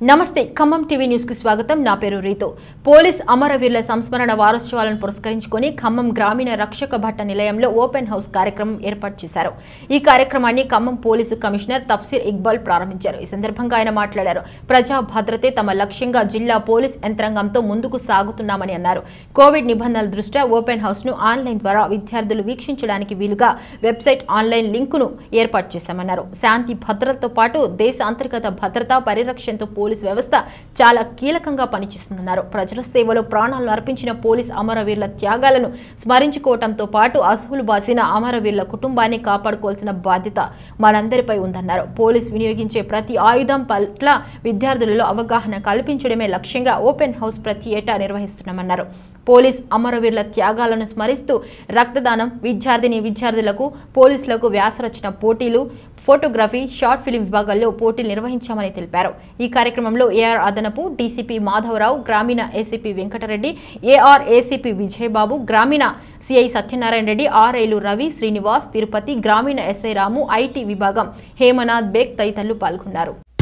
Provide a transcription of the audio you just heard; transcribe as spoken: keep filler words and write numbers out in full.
నమస్తే Khammam TV news కు స్వాగతం. నా పేరు రీతు. పోలీస్ అమరవీరుల సంస్మరణ వారోత్సవాలను పురస్కరించుకొని ఖమ్మం గ్రామీణ రక్షక భట్ట నిలయంలో ఓపెన్ హౌస్ కార్యక్రమం ఏర్పాటు చేశారు. ఈ కార్యక్రమాన్ని ఖమ్మం పోలీసు కమిషనర్ తఫ్సీర్ ఇక్బాల్ ప్రారంభించారు. ఈ సందర్భంగా ఆయన మాట్లాడారు. ప్రజా భద్రతే తమ లక్ష్యంగా జిల్లా పోలీస్ యంత్రాంగంతో ముందుకు సాగుతున్నామని అన్నారు. కోవిడ్ నిబంధనల దృష్ట్యా ఓపెన్ హౌస్ ను ఆన్లైన్ ద్వారా విద్యార్థులు వీక్షించడానికి వీలుగా వెబ్సైట్ ఆన్లైన్ లింకును ఏర్పాటు చేశామన్నారు. శాంతి భద్రతతో పాటు దేశ అంతర్గత భద్రతా పరిరక్షణతో పోలీస్ వ్యవస్థ చాలా కీలకంగా పనిచేస్తుందన్నారు. ప్రజల సేవలో ప్రాణాలను అర్పించిన పోలీస్ అమరవీరుల త్యాగాలను స్మరించుకోవడంతో పాటు అసువులు బాసిన అమరవీరుల కుటుంబాన్ని కాపాడుకోవాల్సిన బాధ్యత మనందరిపై ఉందన్నారు. పోలీస్ వినియోగించే ప్రతి ఆయుధం పట్ల విద్యార్థులలో అవగాహన కల్పించడమే లక్ష్యంగా ఓపెన్ హౌస్ ప్రతి ఏటా నిర్వహిస్తున్నామన్నారు. పోలీస్ అమరవీరుల త్యాగాలను స్మరిస్తూ రక్తదానం, విద్యార్థిని విద్యార్థులకు పోలీసులకు వ్యాసరచన పోటీలు, ఫోటోగ్రఫీ, షార్ట్ ఫిలిం విభాగాల్లో పోటీలు నిర్వహించామని తెలిపారు. ఈ కార్యక్రమంలో ఏఆర్ అదనపు డీసీపీ మాధవరావు, గ్రామీణ ACP Venkatareddy, AR ACP Vijayababu, గ్రామీణ సిఐ సత్యనారాయణ రెడ్డి, ఆర్ఐలు రవి, శ్రీనివాస్, తిరుపతి, గ్రామీణ ఎస్ఐ రాము, ఐటీ విభాగం హేమనాథ్ బేగ్ తదితరులు పాల్గొన్నారు.